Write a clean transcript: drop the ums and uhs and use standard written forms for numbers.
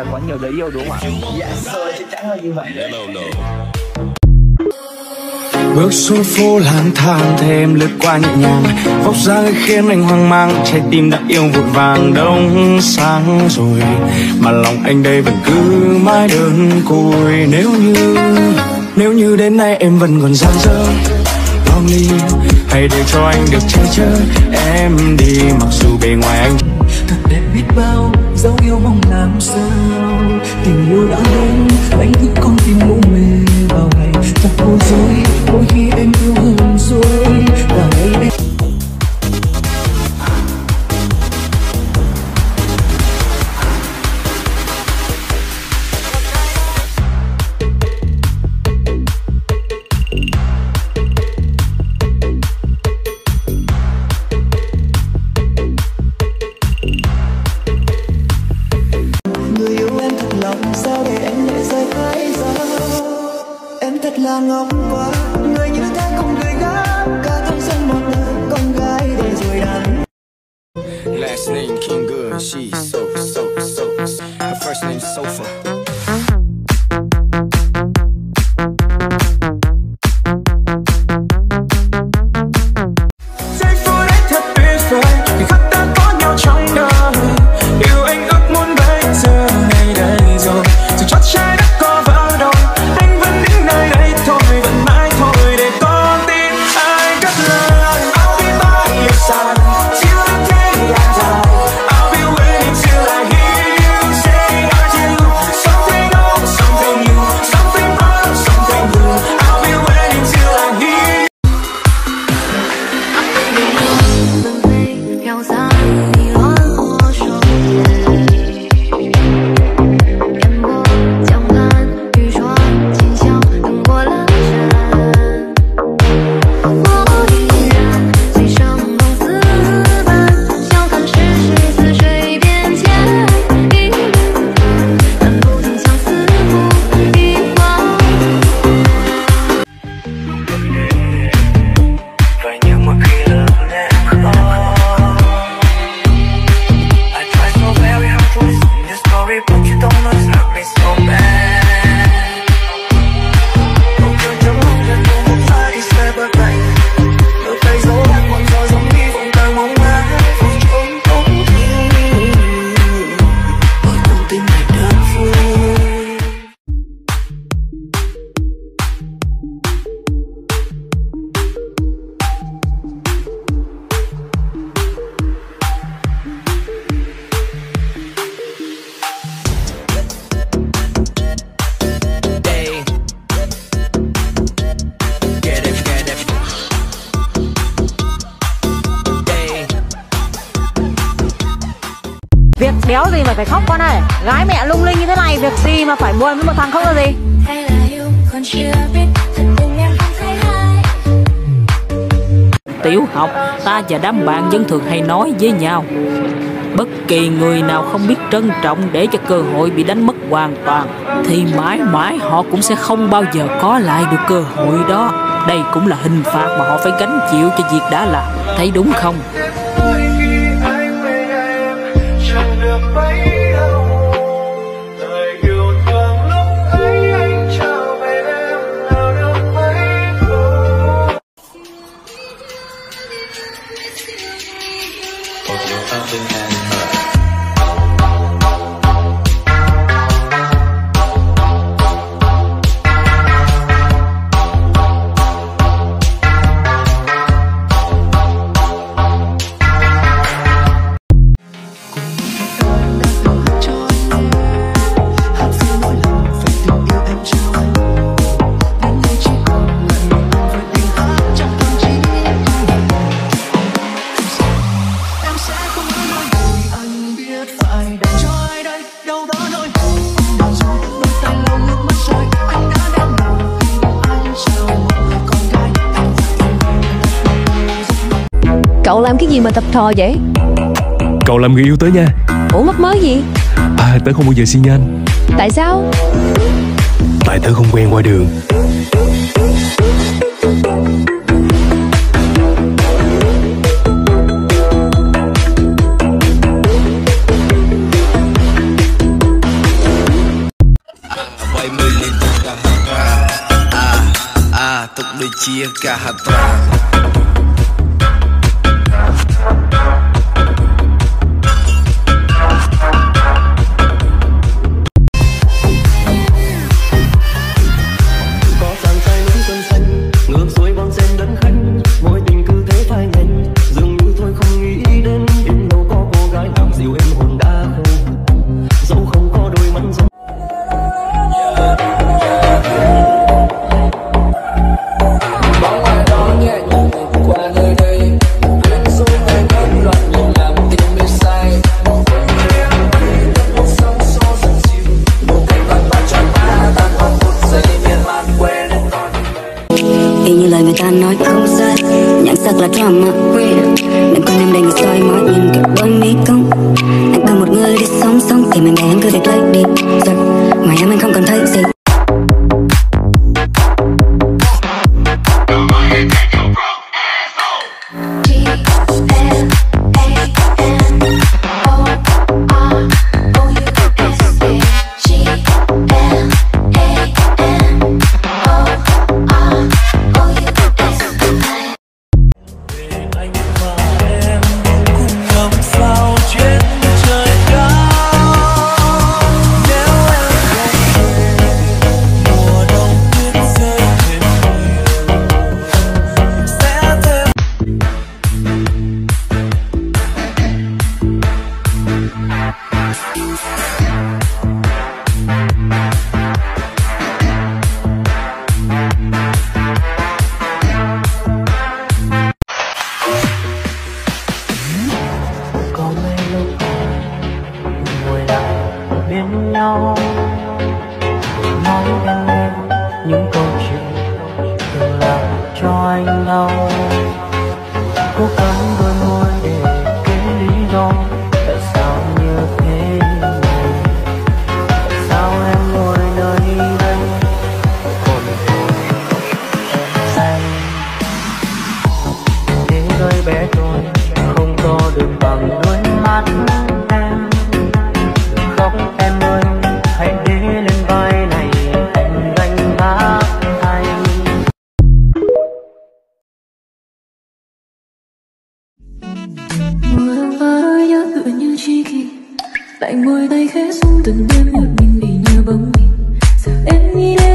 phải có nhiều đời yêu đúng không ạ? Dạ, chắc chắn là như vậy đấy. Bước xuống phố lang thang thêm lướt qua nhẹ nhàng, vóc dáng ấy khiến anh hoang mang, trái tim đã yêu vội vàng đông sáng rồi, mà lòng anh đây vẫn cứ mãi đơn côi. Nếu như đến nay em vẫn còn dang dở lonely, hãy để cho anh được che chở em đi, mặc dù bề ngoài anh thật đẹp biết bao, dấu yêu mong làm sao tình yêu đã đến, anh cứ con tim ngủ mê vào ngày thật bối rối, mỗi khi em yêu hơn rồi và ngày em là ngốc quá, người như thế không người khác, cả thanh xuân một đời con gái để rồi đàn. Last name King Good, she's so. Her first name Sofa. Việc đéo gì mà phải khóc con ơi. Gái mẹ lung linh như thế này, việc gì mà phải buồn với một thằng không là gì. Tiểu học, ta và đám bạn vẫn thường hay nói với nhau, bất kỳ người nào không biết trân trọng để cho cơ hội bị đánh mất hoàn toàn thì mãi mãi họ cũng sẽ không bao giờ có lại được cơ hội đó. Đây cũng là hình phạt mà họ phải gánh chịu cho việc đã làm. Thấy đúng không? Cậu làm cái gì mà tập thò vậy? Cậu làm người yêu tớ nha. Ủa mắc mớ gì? Tớ không bao giờ xin nhanh. Tại sao? Tại tớ không quen qua đường. ដូចជាកាហត្រា như lời người ta nói không sai, nhận sắc là drama queen. Đừng con em đầy người soi mói nhìn kịch đôi mí cong. Anh cần một người đi sống sống thì mình để anh cứ việc lấy đi giật. Ngoài em anh không còn thấy gì. bên nhau nói em nghe những câu chuyện từng làm cho anh đau, cố gắng đôi môi để kể lý do tại sao như thế này, tại sao em ngồi nơi đây còn em say. Thế giới bé tôi không to được bằng đôi mắt em, đừng khóc em ơi, hãy để lên vai này anh gánh vác anh. Mùa đông vỡ nhớ tựa như tri kỷ, lạnh môi tay khẽ run từng đêm một mình đi như bóng hình. Giờ em nghĩ đến